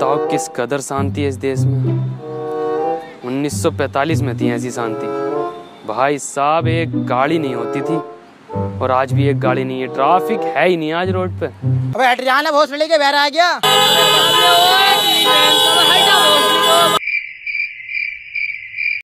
बताओ किस कदर शांति है इस देश में। 1945 में थी ऐसी शांति। भाई साहब एक गाड़ी नहीं होती थी और आज भी एक गाड़ी नहीं है। ट्रैफिक है ही नहीं आज रोड पे। अबे हट जाना, भोसड़ी के बहरा आ गया।